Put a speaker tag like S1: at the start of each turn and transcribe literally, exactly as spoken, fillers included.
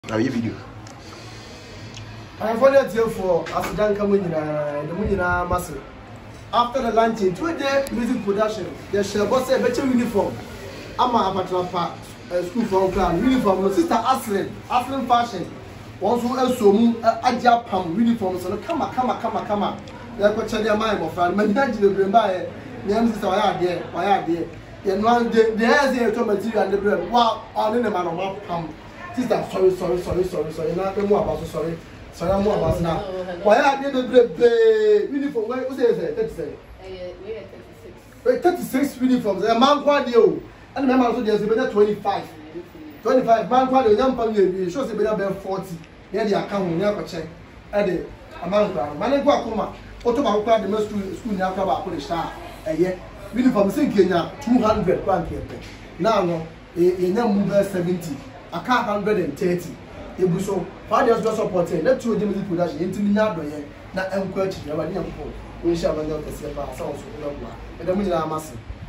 S1: Now your video.
S2: I followed you for African community, the Munina Master. After the launching, two day music production, the shall boss a better uniform. I'm a Apatrapa school from clan uniform, my sister Aslan, Aslan fashion. Once who else so a Japan uniform, so come on, come on, come on, come on. They're going to change their mind, my friend. My dad will bring by the sister, why are there? Why are there? And one day, the air is a material and the bread. Wow, all in the man of my palm. Sister, sorry, sorry, sorry, sorry, sorry. Not more about sorry. Sorry, I'm more about now. Why are they the uniform? What was it? thirty-six. Wait, thirty-six uniforms. A man quad you. And remember, also there's about twenty-five. twenty-five man quad you. Young family shows about forty. Then the account never check. At the amount of money. Come Otoba crowd the most school now about Polish star. A year. Uniform sinking now two hundred pounds. Now, no, a number seventy. A car hundred and thirty. So, fathers just supporting. Let's do the music production. Into me now, doing that. I'm quite. We shall not see about ourselves. And the money are massive.